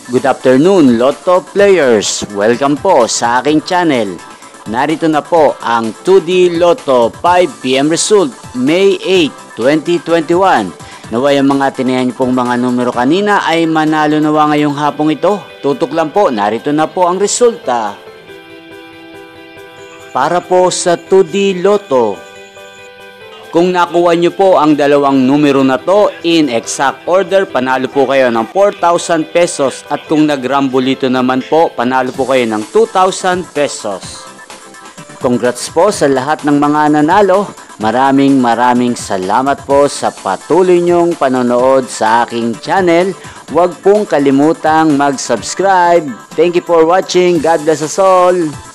Good afternoon, Lotto players! Welcome po sa aking channel. Narito na po ang 2D Lotto 5pm result, May 8, 2021. Naway ang mga tinayan niyo pong mga numero kanina ay manalo nawa ngayong hapong ito. Tutok lang po, narito na po ang resulta. Para po sa 2D Lotto, kung nakuha nyo po ang dalawang numero na to in exact order, panalo po kayo ng 4,000 pesos. At kung nagrambolito naman po, panalo po kayo ng 2,000 pesos. Congrats po sa lahat ng mga nanalo. Maraming salamat po sa patuloy nyong panonood sa aking channel. Huwag pong kalimutang mag-subscribe. Thank you for watching. God bless us all.